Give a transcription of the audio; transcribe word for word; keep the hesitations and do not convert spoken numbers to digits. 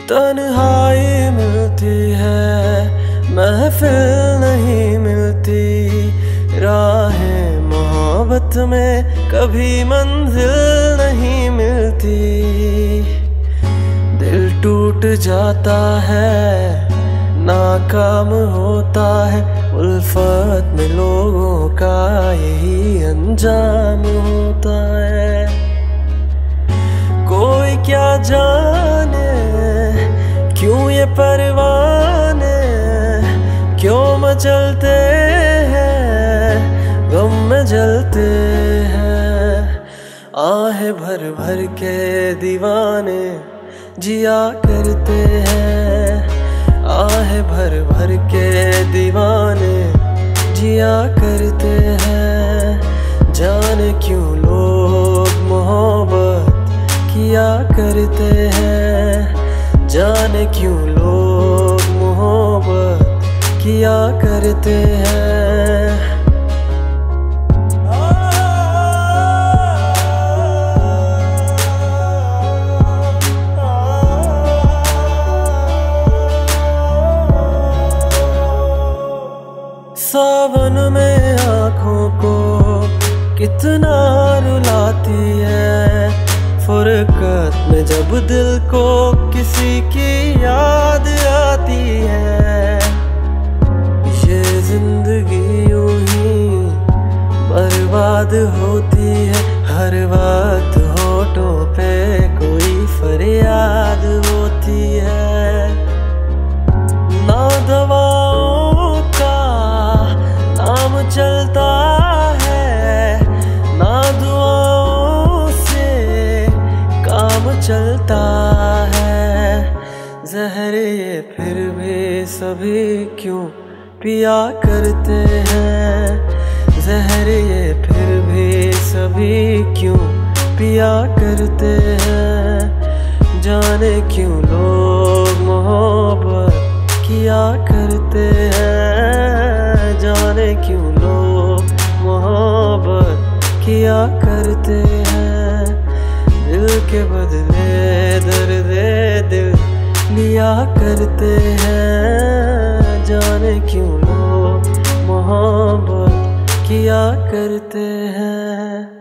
तन्हाई मिलती है, महफिल नहीं मिलती। राहें मोहब्बत में कभी मंजिल नहीं मिलती। दिल टूट जाता है, नाकाम होता है, उल्फत में लोगों का यही अंजाम होता है। कोई क्या जाने क्यों ये परवाने क्यों मचलते हैं, गम में जलते हैं। आहें भर भर के दीवाने जिया करते हैं, आहें भर भर के दीवाने जिया करते हैं। जाने क्यों लोग मोहब्बत किया करते हैं, जाने क्यों लोग मोहब्बत किया करते हैं। सावन में आँखों को कितना रुलाती है, फुरकत में जब दिल को किसी की याद आती है। ये जिंदगी यूं ही बर्बाद होती है, हर वक्त होठों पे कोई फरियाद होती है। ना दवाओं का नाम चलता है, ना दुआओं से काम चलता है। जहर ये फिर भी सभी क्यों पिया करते हैं, जहर ये फिर भी सभी क्यों पिया करते हैं। जाने क्यों लोग मोहब्बत किया करते हैं, जाने क्यों लोग मोहब्बत किया करते हैं। दिल के बदले दर्द दिल लिया करते हैं, जाने क्यों लोग मोहब्बत किया करते हैं।